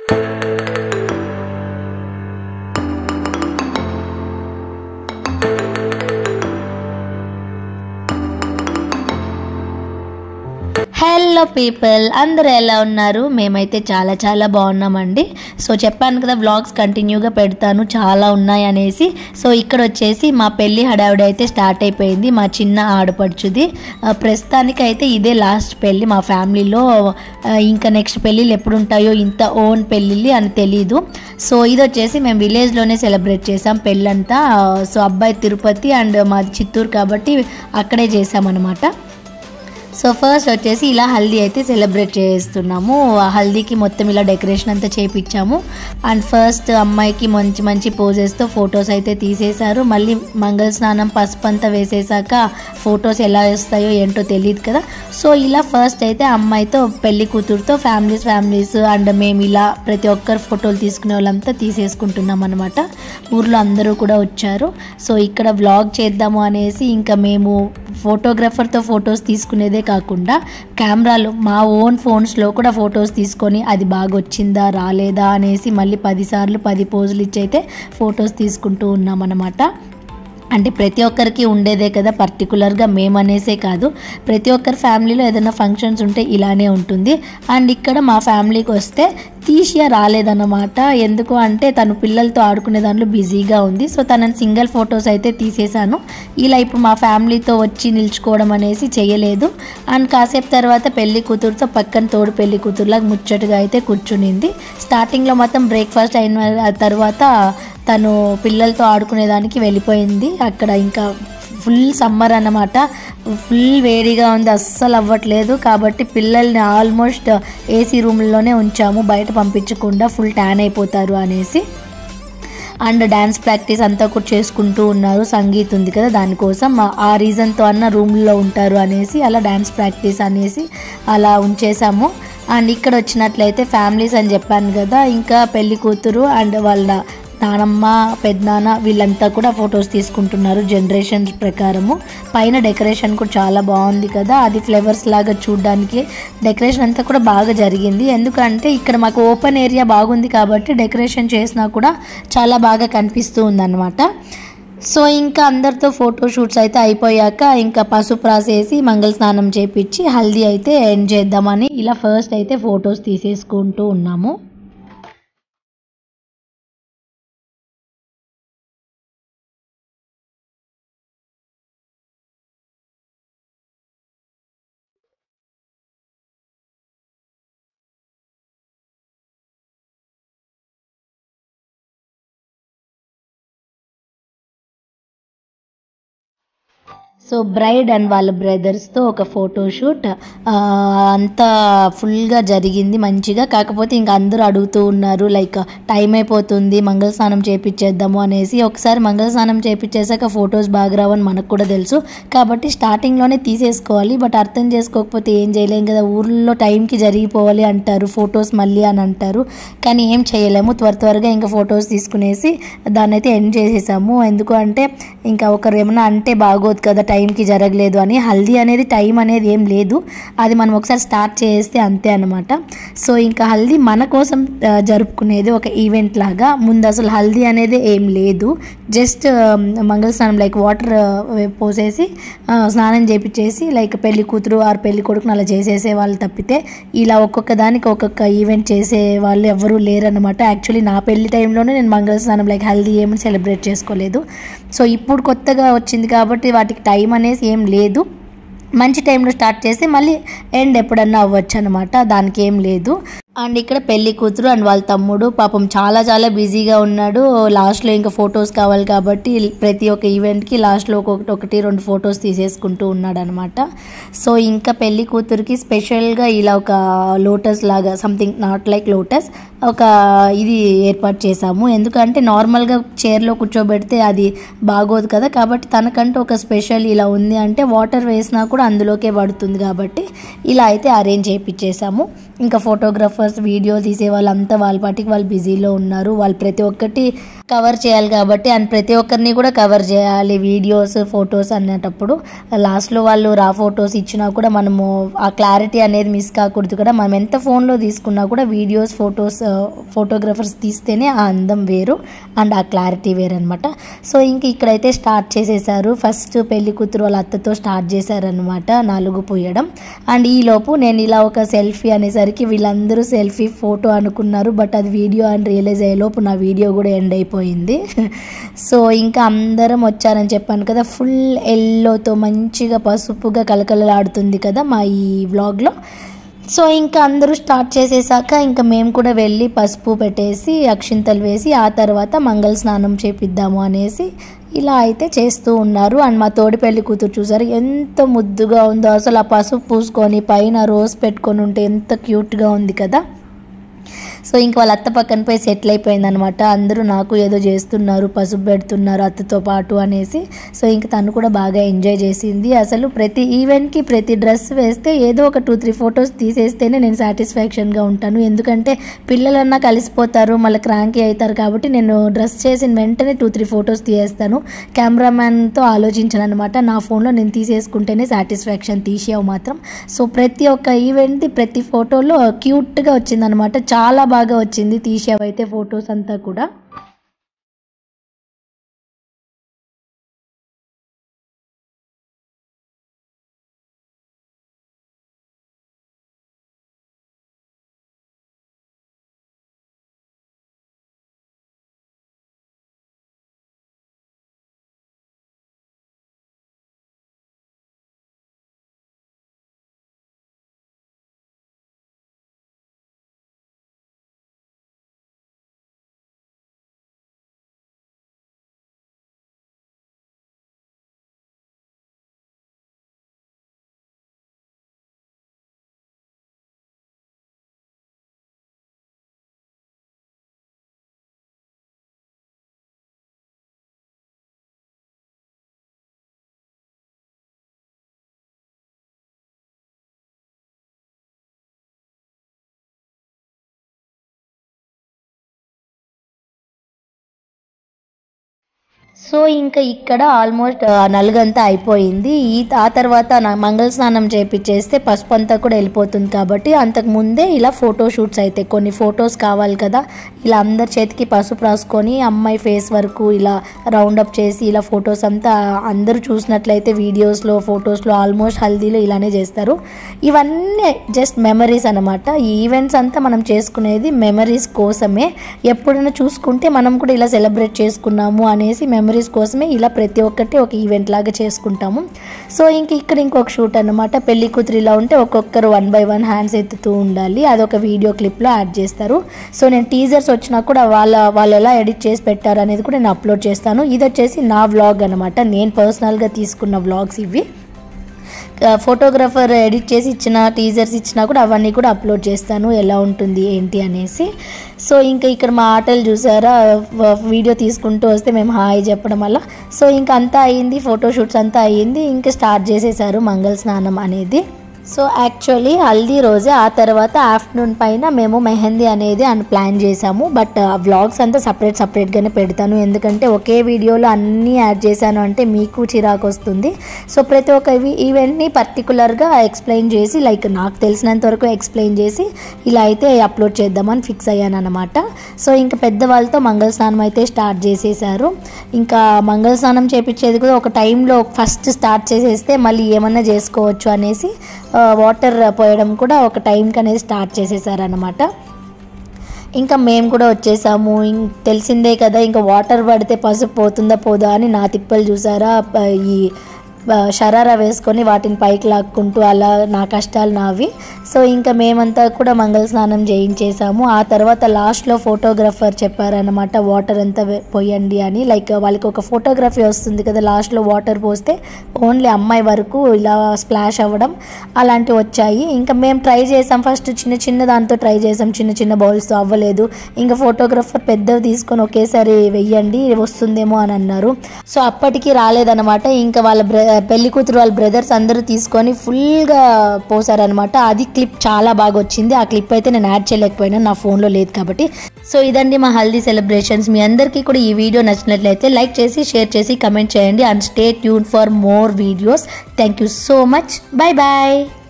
Hello people, అందరూ ఎలా ఉన్నారు? మేమైతే చాలా చాలా బాగున్నామండి. సో చెప్పాను కదా వ్లాగ్స్ కంటిన్యూగా పెడతాను, చాలా ఉన్నాయి అనేసి. సో ఇక్కడ వచ్చేసి మా పెళ్ళి హడావిడి అయితే స్టార్ట్ అయిపోయింది, మా చిన్న ఆడపడుచుది. ప్రస్తుతానికి అయితే ఇదే లాస్ట్ పెళ్ళి మా ఫ్యామిలీలో. ఇంకా నెక్స్ట్ పెళ్ళిళ్ళు ఎప్పుడు ఉంటాయో, ఇంత ఓన్ పెళ్ళిళ్ళు అని తెలీదు. సో ఇది వచ్చేసి మేము విలేజ్లోనే సెలబ్రేట్ చేసాం పెళ్ళంతా. సో అబ్బాయి తిరుపతి అండ్ మాది చిత్తూరు కాబట్టి అక్కడే చేసామన్నమాట. సో ఫస్ట్ వచ్చేసి ఇలా హల్దీ అయితే సెలబ్రేట్ చేస్తున్నాము. హల్దీకి మొత్తం ఇలా డెకరేషన్ అంతా చేయించాము. అండ్ ఫస్ట్ అమ్మాయికి మంచి మంచి పోజెస్తో ఫొటోస్ అయితే తీసేశారు. మళ్ళీ మంగళ స్నానం పసుపు అంతా వేసేసాక ఫొటోస్ ఎలా వస్తాయో ఏంటో తెలియదు కదా. సో ఇలా ఫస్ట్ అయితే అమ్మాయితో పెళ్లి కూతురుతో ఫ్యామిలీస్ అండ్ మేము ఇలా ప్రతి ఒక్కరు ఫోటోలు తీసుకునే వాళ్ళంతా తీసేసుకుంటున్నాం అనమాట. ఊర్లో అందరూ కూడా వచ్చారు. సో ఇక్కడ వ్లాగ్ చేద్దాము అనేసి ఇంకా మేము ఫోటోగ్రాఫర్తో ఫొటోస్ తీసుకునేదే కాకుండా కెమెరాలు మా ఓన్ ఫోన్స్లో కూడా ఫొటోస్ తీసుకొని అది బాగా వచ్చిందా రాలేదా అనేసి మళ్ళీ 10 సార్లు 10 పోజులు ఇచ్చి అయితే ఫొటోస్ తీసుకుంటూ ఉన్నామన్నమాట. అంటే ప్రతి ఒక్కరికి ఉండేదే కదా, పర్టికులర్గా మేమనేసే కాదు, ప్రతి ఒక్కరి ఫ్యామిలీలో ఏదైనా ఫంక్షన్స్ ఉంటే ఇలానే ఉంటుంది. అండ్ ఇక్కడ మా ఫ్యామిలీకి వస్తే తీషియా రాలేదన్నమాట. ఎందుకు అంటే తను పిల్లలతో ఆడుకునే దాంట్లో బిజీగా ఉంది. సో తనని సింగిల్ ఫొటోస్ అయితే తీసేశాను. ఇలా ఇప్పుడు మా ఫ్యామిలీతో వచ్చి నిల్చుకోవడం అనేసి చేయలేదు. అండ్ కాసేపు తర్వాత పెళ్లి కూతురుతో పక్కన తోడు పెళ్లి కూతురులాగా ముచ్చటగా అయితే కూర్చునింది. స్టార్టింగ్లో మొత్తం బ్రేక్ఫాస్ట్ అయిన తర్వాత తను పిల్లలతో ఆడుకునేదానికి వెళ్ళిపోయింది. అక్కడ ఇంకా ఫుల్ సమ్మర్ అన్నమాట, ఫుల్ వేడిగా ఉంది, అస్సలు అవ్వట్లేదు. కాబట్టి పిల్లల్ని ఆల్మోస్ట్ ఏసీ రూమ్లోనే ఉంచాము, బయట పంపించకుండా, ఫుల్ ట్యాన్ అయిపోతారు అనేసి. అండ్ డ్యాన్స్ ప్రాక్టీస్ అంతా కూడా చేసుకుంటూ ఉన్నారు. సంగీత్ ఉంది కదా, దానికోసం ఆ రీజన్తో అన్న రూమ్లో ఉంటారు అనేసి అలా డ్యాన్స్ ప్రాక్టీస్ అనేసి అలా ఉంచేసాము. అండ్ ఇక్కడ వచ్చినట్లయితే ఫ్యామిలీస్ అని చెప్పాను కదా, ఇంకా పెళ్లి కూతురు అండ్ వాళ్ళ నానమ్మ పెద్దనాన్న వీళ్ళంతా కూడా ఫొటోస్ తీసుకుంటున్నారు జనరేషన్ ప్రకారము. పైన డెకరేషన్ కూడా చాలా బాగుంది కదా, అది ఫ్లవర్స్ లాగా చూడడానికి డెకరేషన్ అంతా కూడా బాగా జరిగింది. ఎందుకంటే ఇక్కడ మాకు ఓపెన్ ఏరియా బాగుంది కాబట్టి డెకరేషన్ చేసినా కూడా చాలా బాగా కనిపిస్తూ ఉందన్నమాట. సో ఇంకా అందరితో ఫోటో షూట్స్ అయితే అయిపోయాక ఇంకా పసుపు రాసేసి మంగళ స్నానం చేపించి హల్దీ అయితే ఎండ్ చేద్దామని ఇలా ఫస్ట్ అయితే ఫొటోస్ తీసేసుకుంటూ ఉన్నాము. సో బ్రైడ్ అండ్ వాళ్ళ బ్రదర్స్తో ఒక ఫోటోషూట్ అంతా ఫుల్గా జరిగింది మంచిగా. కాకపోతే ఇంకా అందరూ అడుగుతూ ఉన్నారు లైక్ టైం అయిపోతుంది మంగళ స్నానం చేయించేద్దాము అనేసి. ఒకసారి మంగళ స్నానం చేయించేసాక ఫొటోస్ బాగా రావని మనకు కూడా తెలుసు కాబట్టి స్టార్టింగ్లోనే తీసేసుకోవాలి. బట్ అర్థం చేసుకోకపోతే ఏం చేయలేం కదా, ఊర్లో టైంకి జరిగిపోవాలి అంటారు, ఫొటోస్ మళ్ళీ అని అంటారు. కానీ ఏం చేయలేము, త్వరగా ఇంకా ఫొటోస్ తీసుకునేసి దాన్ని అయితే ఎండ్ చేసేసాము. ఎందుకు అంటే ఇంకా ఒకరు ఏమన్నా అంటే బాగోదు కదా టైంకి జరగలేదు అని. హల్దీ అనేది టైం అనేది ఏం లేదు, అది మనం ఒకసారి స్టార్ట్ చేస్తే అంతే అనమాట. సో ఇంకా హల్దీ మన కోసం జరుపుకునేది ఒక ఈవెంట్ లాగా. ముందు అసలు హల్దీ అనేది ఏం లేదు, జస్ట్ మంగళ స్నానం లైక్ వాటర్ పోసేసి స్నానం చేపించేసి లైక్ పెళ్లి కూతురు ఆరు పెళ్లి కొడుకుని అలా చేసేసే వాళ్ళు తప్పితే ఇలా ఒక్కొక్క దానికి ఒక్కొక్క ఈవెంట్ చేసే వాళ్ళు ఎవరూ లేరనమాట. యాక్చువల్లీ నా పెళ్లి టైంలోనే నేను మంగళ స్నానం లైక్ హల్దీ ఏమని సెలబ్రేట్ చేసుకోలేదు. సో ఇప్పుడు కొత్తగా వచ్చింది కాబట్టి వాటికి టైం అనేసి ఏం లేదు. మంచి టైంలో స్టార్ట్ చేస్తే మళ్ళీ ఎండ్ ఎప్పుడన్నా అవ్వచ్చు అనమాట, దానికి ఏం లేదు. అండ్ ఇక్కడ పెళ్లి కూతురు అండ్ వాళ్ళ తమ్ముడు పాపం చాలా చాలా బిజీగా ఉన్నాడు. లాస్ట్లో ఇంకా ఫొటోస్ కావాలి కాబట్టి ప్రతి ఒక్క ఈవెంట్కి లాస్ట్లో ఒకటి రెండు ఫొటోస్ తీసేసుకుంటూ ఉన్నాడు అనమాట. సో ఇంకా పెళ్లి కూతురికి స్పెషల్గా ఇలా ఒక లోటస్ లాగా సంథింగ్ నాట్ లైక్ లోటస్ ఒక ఇది ఏర్పాటు చేసాము. ఎందుకంటే నార్మల్గా చైర్లో కూర్చోబెడితే అది బాగోదు కదా, కాబట్టి తనకంటూ ఒక స్పెషల్ ఇలా ఉంది అంటే వాటర్ వేసినా కూడా అందులోకే పడుతుంది కాబట్టి ఇలా అయితే అరేంజ్ చేయించేసాము. ఇంకా ఫోటోగ్రాఫర్ ఫోటోగ్రాఫర్స్ వీడియో తీసే వాళ్ళంతా వాళ్ళ పాటికి వాళ్ళు బిజీలో ఉన్నారు. వాళ్ళు ప్రతి ఒక్కటి కవర్ చేయాలి కాబట్టి అండ్ ప్రతి ఒక్కరిని కూడా కవర్ చేయాలి వీడియోస్ ఫొటోస్ అనేటప్పుడు. లాస్ట్లో వాళ్ళు రా ఫొటోస్ ఇచ్చినా కూడా మనము ఆ క్లారిటీ అనేది మిస్ కాకూడదు కదా. మనం ఎంత ఫోన్లో తీసుకున్నా కూడా వీడియోస్ ఫోటోగ్రాఫర్స్ తీస్తేనే ఆ అందం వేరు అండ్ ఆ క్లారిటీ వేరు అనమాట. సో ఇంక ఇక్కడైతే స్టార్ట్ చేసేసారు. ఫస్ట్ పెళ్లి కూతురు వాళ్ళ అత్తతో స్టార్ట్ చేశారనమాట నాలుగు పోయడం. అండ్ ఈలోపు నేను ఇలా ఒక సెల్ఫీ అనేసరికి వీళ్ళందరూ సెల్ఫీ ఫోటో అనుకున్నారు, బట్ అది వీడియో అని రియలైజ్ అయ్యేలోపు నా వీడియో కూడా ఎండ్ అయిపోయింది. సో ఇంకా అందరం వచ్చారని చెప్పాను కదా, ఫుల్ ఎల్లోతో మంచిగా పసుపుగా కలకలలాడుతుంది కదా మా ఈ వ్లాగ్లో. సో ఇంకా అందరూ స్టార్ట్ చేసేసాక ఇంకా మేము కూడా వెళ్ళి పసుపు పెట్టేసి అక్షింతలు వేసి ఆ తర్వాత మంగళ స్నానం చేపిద్దాము అనేసి ఇలా అయితే చేస్తూ ఉన్నారు. అండ్ మా తోడి పెళ్లి కూతురు చూసారు ఎంత ముద్దుగా ఉందో అసలు. ఆ పసుపు పూసుకొని పైన రోజ్ పెట్టుకొని ఉంటే ఎంత క్యూట్గా ఉంది కదా. సో ఇంక వాళ్ళ అత్త పక్కన పోయి సెటిల్ అయిపోయింది అనమాట. అందరూ నాకు ఏదో చేస్తున్నారు, పసుపు పెడుతున్నారు అత్తతో పాటు అనేసి. సో ఇంక తను కూడా బాగా ఎంజాయ్ చేసింది. అసలు ప్రతి ఈవెంట్కి ప్రతి డ్రెస్ వేస్తే ఏదో ఒక 2-3 ఫొటోస్ తీసేస్తేనే నేను సాటిస్ఫాక్షన్గా ఉంటాను. ఎందుకంటే పిల్లలన్నా కలిసిపోతారు, మళ్ళీ క్రాంకీ అవుతారు కాబట్టి నేను డ్రెస్ చేసిన వెంటనే 2-3 ఫొటోస్ తీసేస్తాను. కెమెరామ్యాన్తో ఆలోచించాను అనమాట. నా ఫోన్లో నేను తీసేసుకుంటేనే సాటిస్ఫాక్షన్, తీసేవు మాత్రం. సో ప్రతి ఒక్క ఈవెంట్ది ప్రతి ఫోటోలో క్యూట్గా వచ్చిందనమాట. చాలా బాగా వచ్చింది తీసేవైతే ఫొటోస్ అంతా కూడా. సో ఇంకా ఇక్కడ ఆల్మోస్ట్ నలుగంతా అయిపోయింది. ఆ తర్వాత మంగళ స్నానం చేపించేస్తే పసుపు అంతా కూడా వెళ్ళిపోతుంది కాబట్టి అంతకు ముందే ఇలా ఫోటో షూట్స్ అయితే కొన్ని ఫొటోస్ కావాలి కదా, ఇలా అందరి చేతికి పసుపు రాసుకొని అమ్మాయి ఫేస్ వరకు ఇలా రౌండప్ చేసి ఇలా ఫొటోస్ అంతా అందరూ చూసినట్లయితే వీడియోస్లో ఫొటోస్లో ఆల్మోస్ట్ హల్దీలో ఇలానే చేస్తారు. ఇవన్నీ జస్ట్ మెమరీస్ అనమాట. ఈ ఈవెంట్స్ అంతా మనం చేసుకునేది మెమరీస్ కోసమే. ఎప్పుడైనా చూసుకుంటే మనం కూడా ఇలా సెలబ్రేట్ చేసుకున్నాము అనేసి మెమరీస్ కోసమే ఇలా ప్రతి ఒక్కటి ఒక ఈవెంట్ లాగా చేసుకుంటాము. సో ఇక్కడ ఇంకొక షూట్ అనమాట. పెళ్లి కూతురు ఇలా ఉంటే ఒక్కొక్కరు 1 by 1 హ్యాండ్స్ ఎత్తుతూ ఉండాలి. అదొక వీడియో క్లిప్లో యాడ్ చేస్తారు. సో నేను టీజర్స్ వచ్చినా కూడా వాళ్ళు ఎలా ఎడిట్ చేసి పెట్టారు అనేది కూడా నేను అప్లోడ్ చేస్తాను. ఇది వచ్చేసి నా వ్లాగ్ అనమాట. నేను పర్సనల్గా తీసుకున్న వ్లాగ్స్ ఇవి. ఫోటోగ్రాఫర్ ఎడిట్ చేసి ఇచ్చిన టీజర్స్ ఇచ్చినా కూడా అవన్నీ కూడా అప్లోడ్ చేస్తాను ఎలా ఉంటుంది ఏంటి అనేసి. సో ఇక్కడ మా ఆటలు చూసారా, వీడియో తీసుకుంటూ వస్తే మేము హాయ్ చెప్పడం వల్ల. సో అంతా అయ్యింది, ఫోటోషూట్స్ అంతా అయ్యింది. ఇంకా స్టార్ట్ చేసేసారు మంగళ స్నానం అనేది. సో యాక్చువల్లీ హల్దీ రోజే, ఆ తర్వాత ఆఫ్టర్నూన్ పైన మేము మెహందీ అనేది ప్లాన్ చేసాము. బట్ వ్లాగ్స్ అంతా సపరేట్గానే పెడతాను, ఎందుకంటే ఒకే వీడియోలో అన్నీ యాడ్ చేశాను అంటే మీకు చిరాకు వస్తుంది. సో ప్రతి ఒక్క ఈవెంట్ని పర్టికులర్గా ఎక్స్ప్లెయిన్ చేసి, లైక్ నాకు తెలిసినంత వరకు ఎక్స్ప్లెయిన్ చేసి ఇలా అయితే అప్లోడ్ చేద్దామని ఫిక్స్ అయ్యాను అనమాట. సో పెద్దవాళ్ళతో మంగళ స్నానం అయితే స్టార్ట్ చేసేసారు. ఇంకా మంగళ స్నానం చేపించేది కూడా ఒక టైంలో ఫస్ట్ స్టార్ట్ చేసేస్తే మళ్ళీ ఏమన్నా చేసుకోవచ్చు అనేసి వాటర్ పోయడం కూడా ఒక టైంకి అనేది స్టార్ట్ చేసేసారనమాట. ఇంకా మేము కూడా వచ్చేసాము. తెలిసిందే కదా, ఇంకా వాటర్ పడితే పసుపు పోతుందా పోదా అని నా తిప్పలు చూసారా. ఈ షరారా వేసుకొని వాటిని పైకి లాక్కుంటూ అలా నా కష్టాలు నావి. సో మేమంతా కూడా మంగళ స్నానం చేయించేసాము. ఆ తర్వాత లాస్ట్లో ఫోటోగ్రాఫర్ చెప్పారనమాట వాటర్ అంతా పోయండి అని. లైక్ వాళ్ళకి ఒక ఫోటోగ్రఫీ వస్తుంది కదా, లాస్ట్లో వాటర్ పోస్తే ఓన్లీ అమ్మాయి వరకు ఇలా స్ప్లాష్ అవ్వడం అలాంటివి వచ్చాయి. మేము ట్రై చేసాం, ఫస్ట్ చిన్న దాంతో ట్రై చేసాం, చిన్న బౌల్స్తో అవ్వలేదు. ఫోటోగ్రాఫర్ పెద్దవి తీసుకొని ఒకేసారి వెయ్యండి వస్తుందేమో అని అన్నారు. సో అప్పటికి రాలేదనమాట. వాళ్ళ పెళ్లి కూతురు వాళ్ళ బ్రదర్స్ అందరూ తీసుకొని ఫుల్గా పోసారనమాట. అది క్లిప్ చాలా బాగా వచ్చింది. ఆ క్లిప్ అయితే నేను యాడ్ చేయలేకపోయినా, నా ఫోన్లో లేదు కాబట్టి. సో ఇదండి మా హల్దీ సెలబ్రేషన్స్. మీ అందరికీ కూడా ఈ వీడియో నచ్చినట్లయితే లైక్ చేసి, షేర్ చేసి, కమెంట్ చేయండి. And stay tune for more videos. Thank you so much. Bye bye.